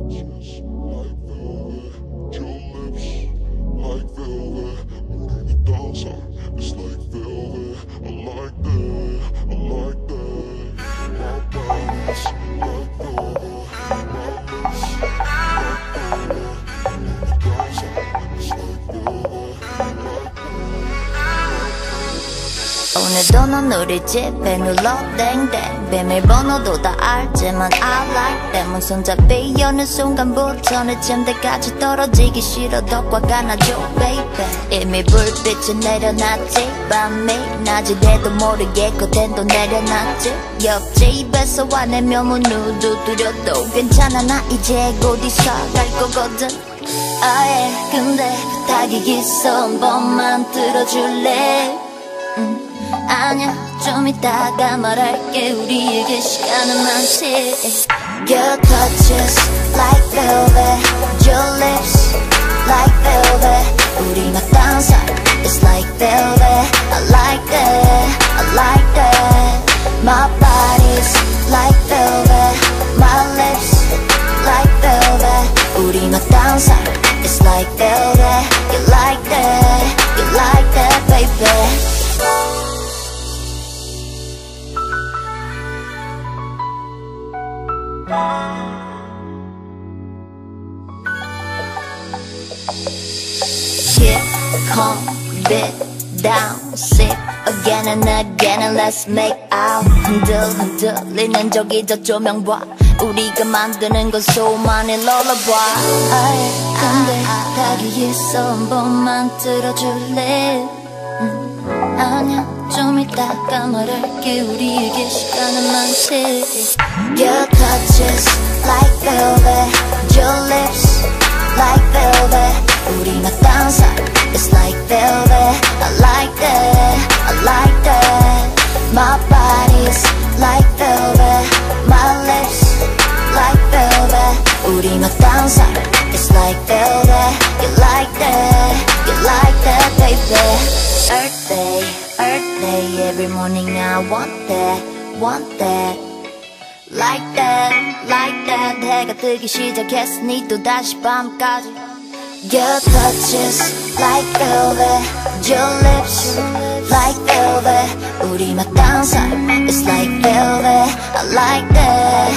오늘도 넌 우리 집에 눌러 땡땡 비밀번호도 다 알지만 I like them 손잡이 여는 순간부터 내 침대까지 떨어지기 싫어 더 꽉 안아줘 baby 이미 불빛이 내려놨지 밤이 낮이래도 모르게 커튼도 내려놨지 옆집에서 화내면 문을 두드려도 괜찮아 나 이제 곧 이사 갈 거거든 아예 근데 부탁이 있어 한 번만 들어줄래 아니야 좀 이따가 말할게 우리에게 시간은 많지 Your touches like velvet Your lips like velvet 우리 맞닿은 살 It's like velvet I like that I like that My body's like velvet My lips like velvet 우리 맞닿은 살 It's like velvet You like that You like that baby Here, calm, bit down, sip again and again and let's make out 흔들리는 저기 저 조명 봐 우리가 만드는 건 소만의 lullaby 근데 딱이 있어 한 번만 들어줄래 아니야 좀 이따가 말할게 우리에게 시간은 많지 Your touches like velvet Your lips like velvet 우리 맞닿은 살 It's like velvet I like that I like that My body's like velvet My lips like velvet 우리 맞닿은 살 It's like velvet You like that You like that baby Earth day every morning I want that Like that 해가 뜨기 시작했으니 또 다시 밤까지 Your touches like velvet Your lips like velvet 우리 맞닿은 살 It's like velvet I like that